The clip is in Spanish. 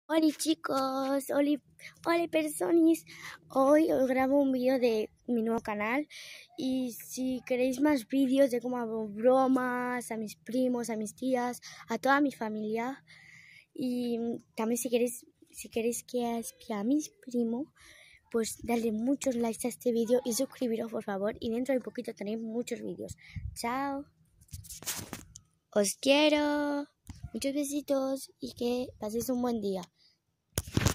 Hola chicos, hola personas. Hoy os grabo un vídeo de mi nuevo canal y si queréis más vídeos de cómo hago bromas a mis primos, a mis tías, a toda mi familia y también si queréis que espie a mis primos, pues dale muchos likes a este vídeo y suscribiros por favor y dentro de poquito tenéis muchos vídeos. Chao, os quiero, muchos besitos y que paséis un buen día.